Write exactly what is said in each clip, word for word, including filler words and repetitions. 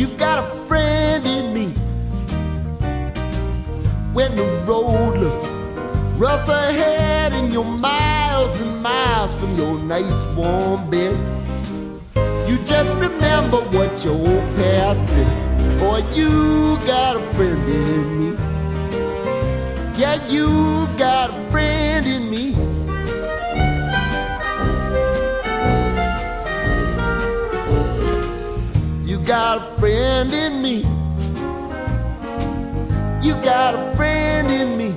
You got a friend in me. When the road looks rough ahead and you're miles and miles from your nice warm bed, you just remember what your old past said. Boy, you got a friend in me. Yeah, you got a friend in me. You got a friend in me. You got a friend in me.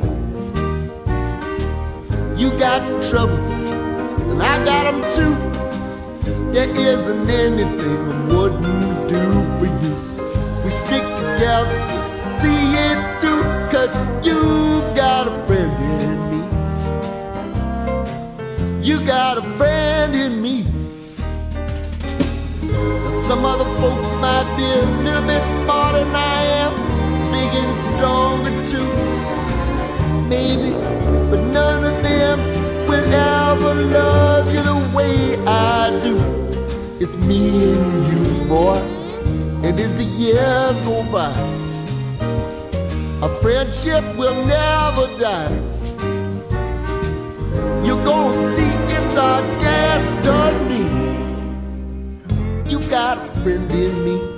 You got trouble, and I got them too. There isn't anything I wouldn't do for you. We stick together, see it through, 'cause you've got a friend in me. You got a friend in me. Now, some other folks might be a little bit smarter than I am, big and stronger too, maybe, but none of them will ever love you the way I do. It's me and you, boy, and as the years go by, our friendship will never die. You're gonna see it's our destiny. You got a friend in me.